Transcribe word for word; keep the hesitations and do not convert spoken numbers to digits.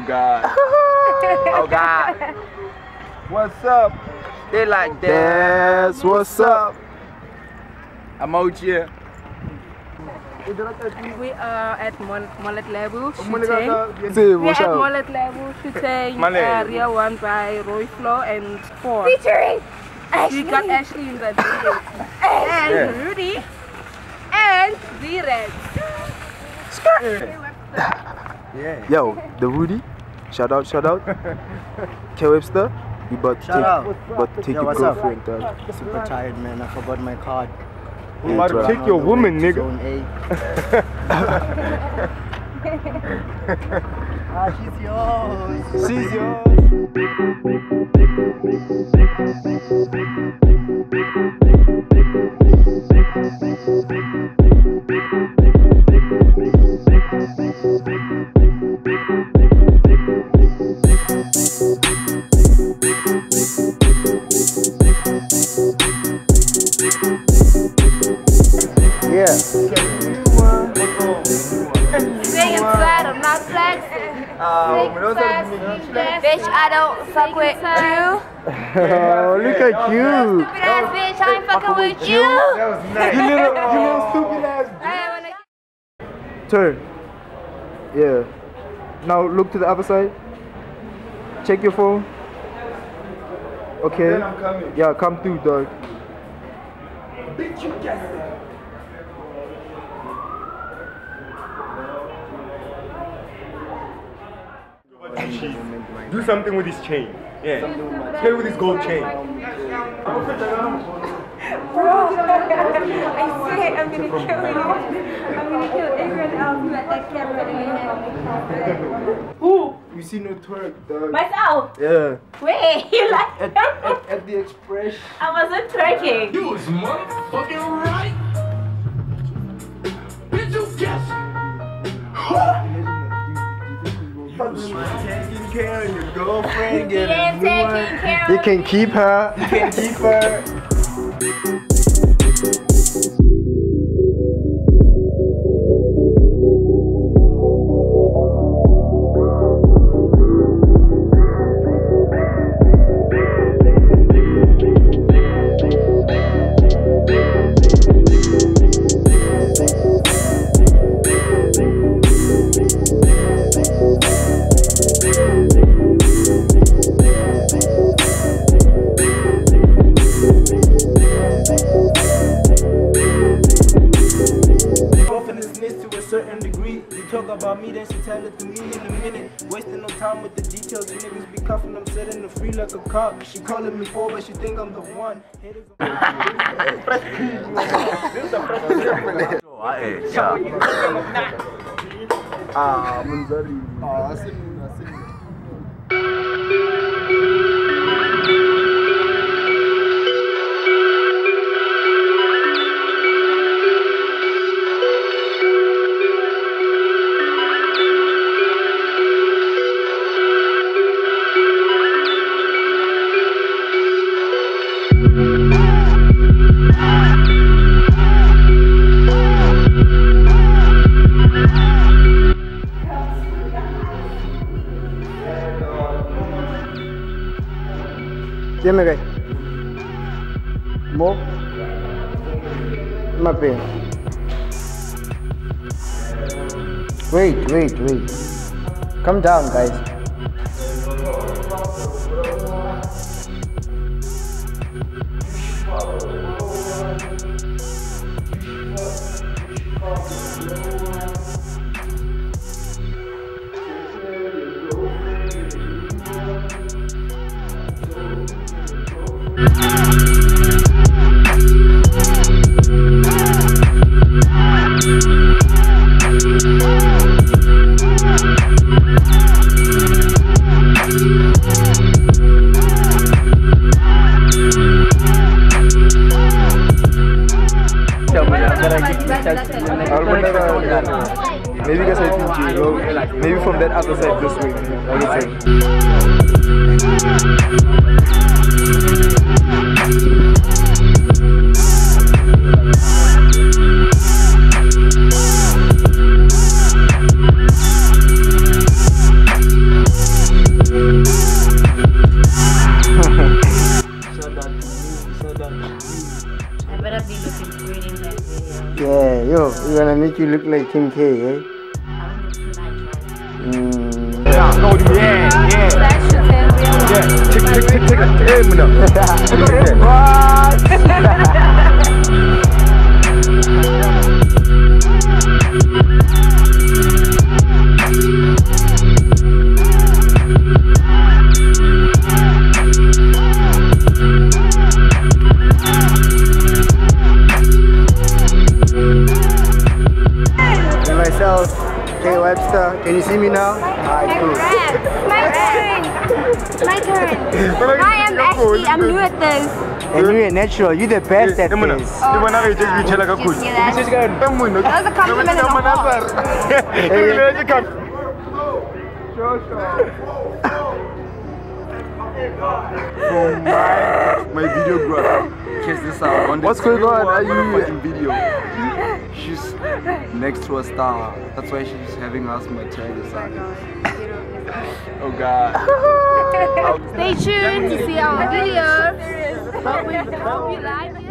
God. Oh God. What's up? They like that's what's up. Emoji. We are at Mullet Level shooting. We are at Mullet Level shooting uh, Real One by Royflow and Four. Featuring Ashley. We got Ashley in that video. And yeah. Rudy. And Z-Red. Yeah. Yo, the Rudy. Shout out, shout out. K Webster. You but shout take, out. But take Yo, your girlfriend. uh, super tired, man. I forgot my card. I'm about to take your woman, nigga. Ah, she's yours. She's yours. Yeah. Stay inside, I'm not flexing. Bitch, I don't fuck with you. Oh, look at you. Stupid ass bitch, I ain't fucking with you. That was nice. You little, you little stupid ass bitch. Turn. Yeah. Now look to the other side. Check your phone. Okay. Then I'm coming. Yeah, come through, dog. Bitch, you guessed it. Do something with his chain. Yeah. Play with his gold chain. Bro, I swear I'm gonna kill you. I'm gonna kill everyone else who had that camera in their head. Who? You see no twerk, dog. Myself? Yeah. Wait, you like At, at, at the express. I wasn't twerking. You was motherfucking right. Did you guess? Taking care of your girlfriend, He ain't taking care of You can me. keep her. You can keep her. Talk about me, then she tell it to me in a minute. Wasting no time with the details. The niggas be cuffing, I'm setting the free like a cop. She calling me for, but she think I'm the one. Ah, Munzari. Ah, I see you, I see you. Dime, guy. Mo. Mape. Wait, wait, wait. Come down, guys. Maybe guys I think you go maybe from that other side this way. I would say. Yo, we're gonna make you look like Kim K, eh? Mm. Yeah, no, yeah, yeah. That should have real. Yeah, take, take, take, take, take, take, And myself, K Webster. Can you see me now? Alright, cool. My turn. My turn. I am actually, I'm new at this. And you're natural. You're the best at this. That was a compliment and a For my, my videographer. Check this out. On the What's going on? Are you fucking video? She's next to a star. That's why she's having us material. Oh god. Stay tuned to see our videos. Hope we hope you like it.